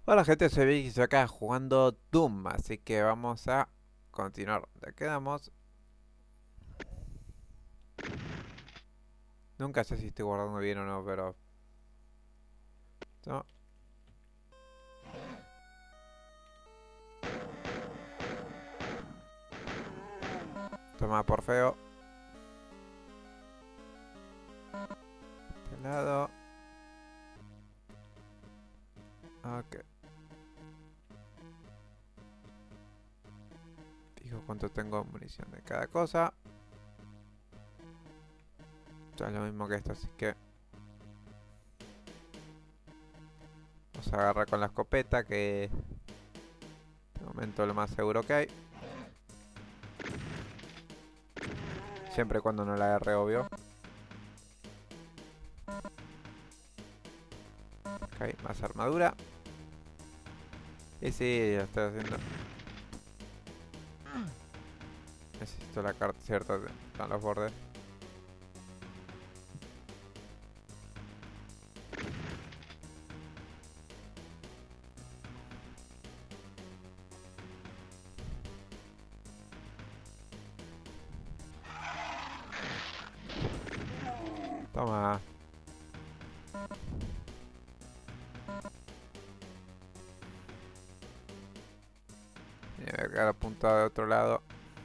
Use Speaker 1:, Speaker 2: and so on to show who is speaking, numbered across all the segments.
Speaker 1: Hola gente, soy Vicky, estoy acá jugando Doom, así que vamos a continuar. Ya quedamos. Nunca sé si estoy guardando bien o no, pero... No, toma por feo. Este lado. Ok. Fijo cuánto tengo munición de cada cosa. Esto es lo mismo que esto, así que... Vamos a agarrar con la escopeta, que... De momento lo más seguro que hay. Siempre y cuando no la agarre, obvio. Ok, más armadura. Y sí, lo estoy haciendo. Necesito la carta, cierto, están los bordes. Toma. Y voy a quedar apuntado de otro lado.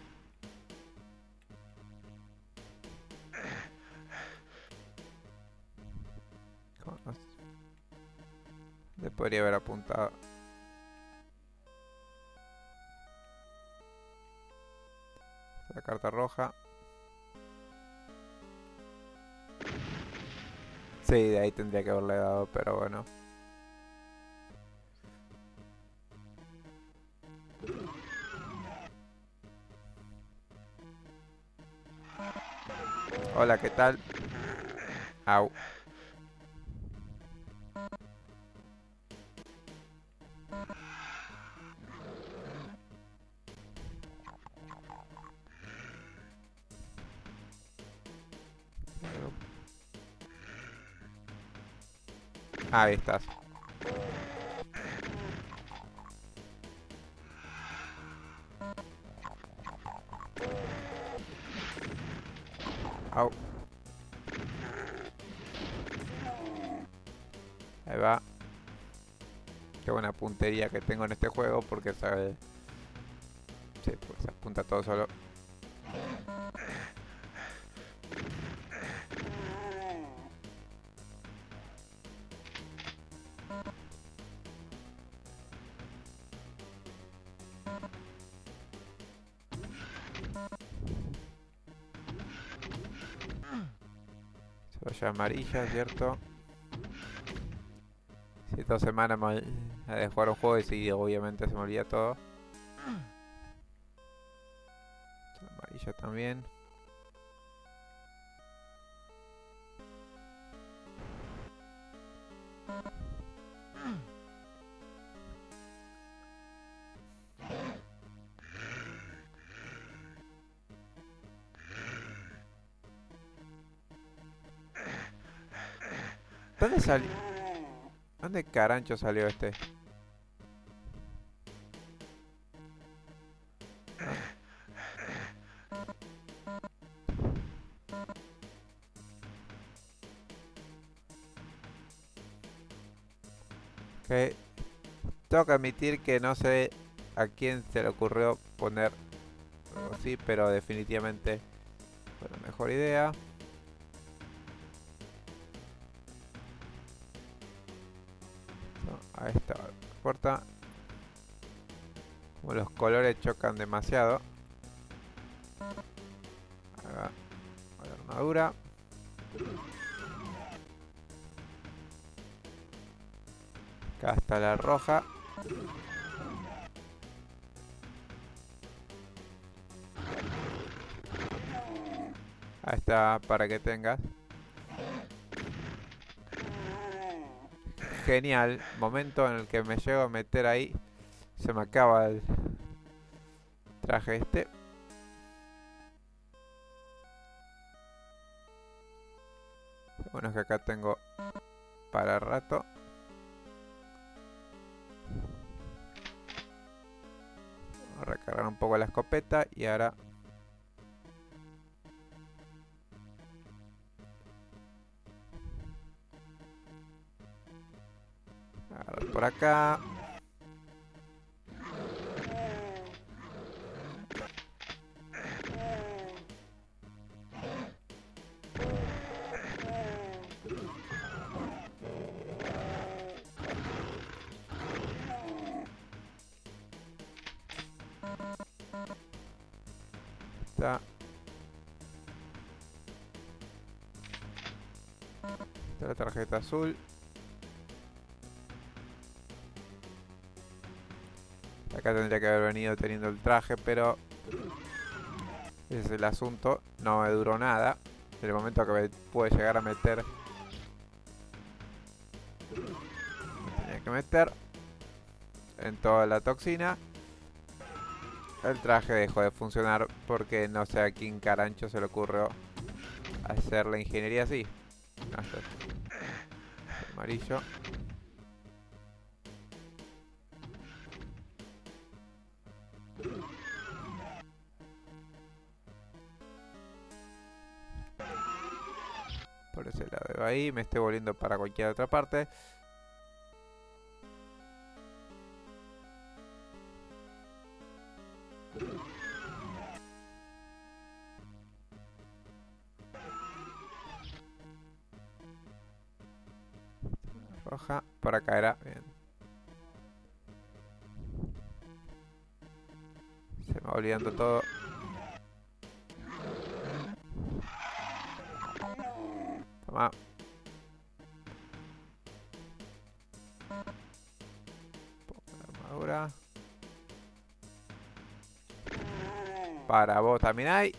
Speaker 1: Le podría haber apuntado la carta roja. Sí, de ahí tendría que haberle dado, pero bueno. Hola, ¿qué tal? Au. Ahí estás. Au. Ahí va. Qué buena puntería que tengo en este juego porque sabe... Sí, pues se apunta todo solo. Cebolla amarilla, ¿cierto? Si 2 semanas me de jugar un juego y sí, obviamente se me olvida todo. Amarilla también. ¿Dónde salió? ¿Dónde carancho salió este? Ok. Tengo que admitir que no sé a quién se le ocurrió poner algo así, pero definitivamente fue la mejor idea. No, ahí está la puerta. Como los colores chocan demasiado. Acá, la armadura. Acá está la roja. Ahí está para que tengas. Genial. Momento en el que me llego a meter ahí. Se me acaba el traje este. Lo bueno es que acá tengo para rato. cargar un poco la escopeta y ahora... agarrar por acá. Está. Está la tarjeta azul. Acá tendría que haber venido teniendo el traje, pero ese es el asunto. No me duró nada. En el momento que me pude llegar a meter, me tenía que meter en toda la toxina. El traje dejó de funcionar porque no sé a quién carancho se le ocurrió hacer la ingeniería así. No, esto es amarillo. Por ese lado de ahí, me estoy volviendo para cualquier otra parte. Roja, por acá era. Bien. Se me va olvidando todo. Toma. Armadura. Para vos también hay.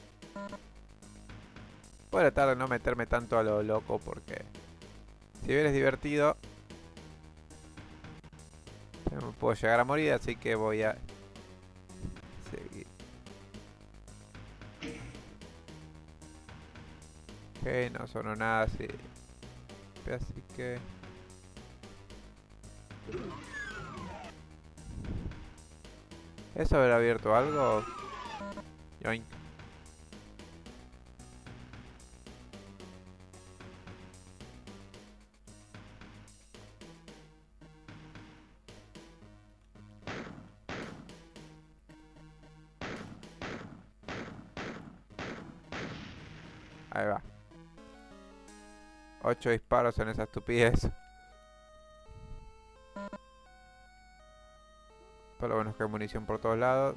Speaker 1: Voy a tratar de no meterme tanto a lo loco porque si bien es divertido, me puedo llegar a morir, así que voy a seguir. Ok, no sonó nada así. Así que... ¿eso habrá abierto algo? Yoink. Ahí va. 8 disparos en esa estupidez. Pero lo bueno es que hay munición por todos lados.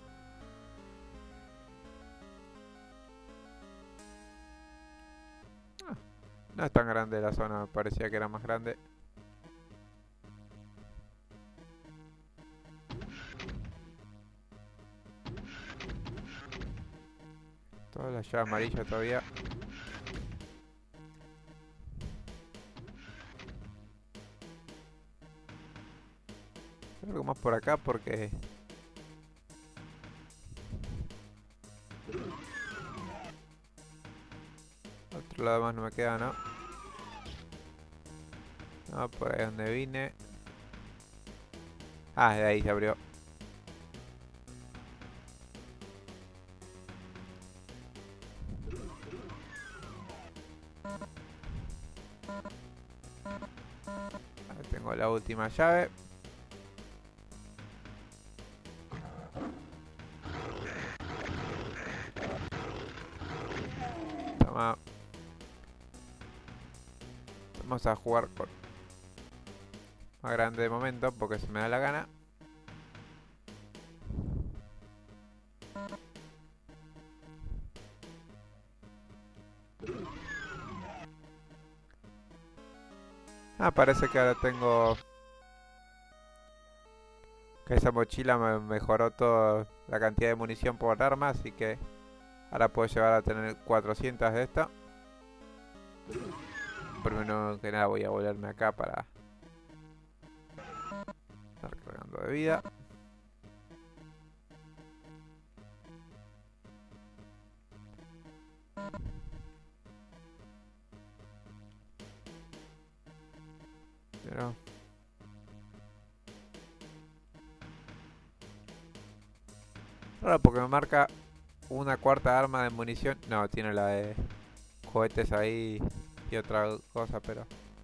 Speaker 1: No es tan grande la zona, me parecía que era más grande. Toda la llave amarilla todavía. Hay algo más por acá porque... otro lado más no me queda, ¿no? No, por ahí donde vine. Ah, de ahí se abrió. Ahí tengo la última llave. Toma. Vamos a jugar con más grande de momento porque se me da la gana. Ah, parece que ahora tengo... que esa mochila me mejoró toda la cantidad de munición por arma, así que ahora puedo llegar a tener 400 de esta. Primero que nada voy a volverme acá para estar cargando de vida. Pero... Raro porque me marca una cuarta arma de munición. No, tiene la de cohetes ahí y otra cosa, pero...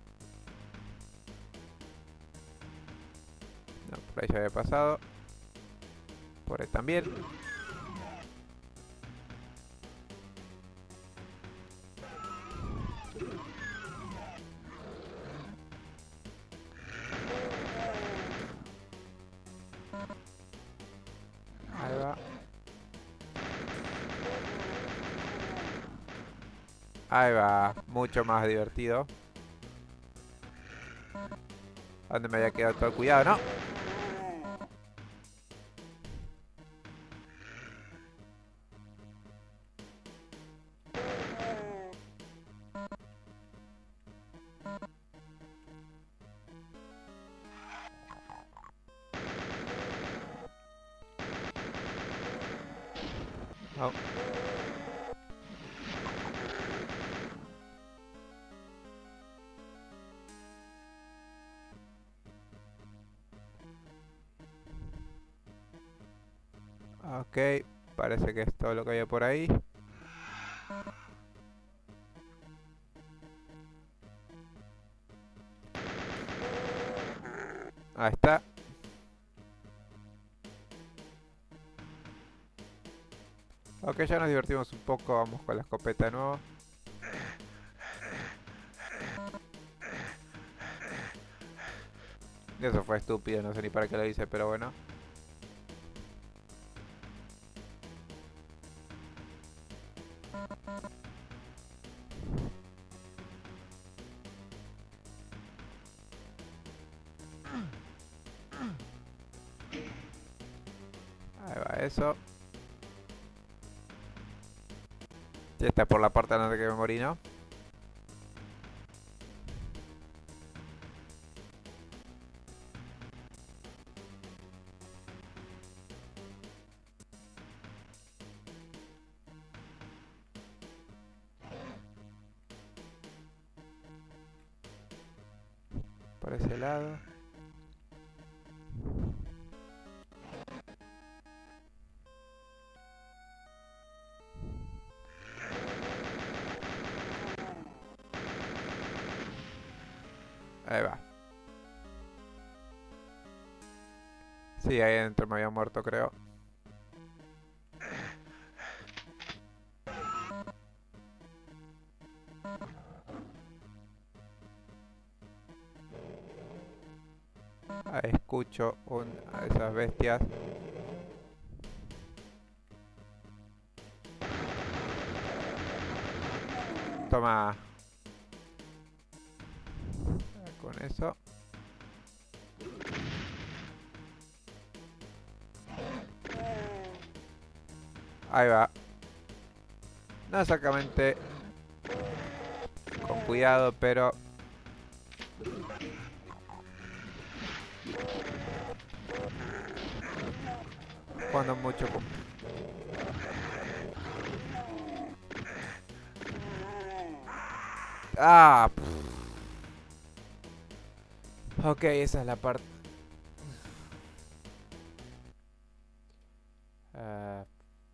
Speaker 1: No, por ahí ya había pasado. Por ahí también. Ahí va. Ahí va. Mucho más divertido. ¿Dónde me había quedado todo el cuidado? No. No. Ok, parece que es todo lo que había por ahí. Ahí está. Ok, ya nos divertimos un poco. Vamos con la escopeta de nuevo. Eso fue estúpido, no sé ni para qué lo hice, pero bueno. Ahí va eso. Y esta es por la parte donde que me morí, ¿no? Por ese lado. Ahí va. Sí, ahí adentro me había muerto, creo. Ahí escucho una de esas bestias. Toma. Con eso. Ahí va. No exactamente con cuidado, pero... Cuando mucho con... Ah, ok, esa es la parte... Ah,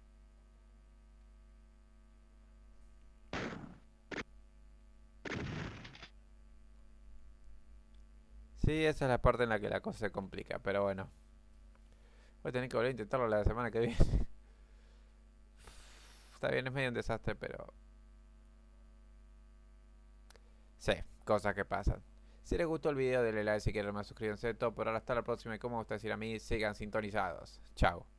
Speaker 1: sí, esa es la parte en la que la cosa se complica, pero bueno. Voy a tener que volver a intentarlo la semana que viene. Está bien, es medio un desastre, pero... Sí, cosas que pasan. Si les gustó el video, denle like si quieren más, suscríbanse, todo por ahora, hasta la próxima y como gusta decir a mí, sigan sintonizados. Chao.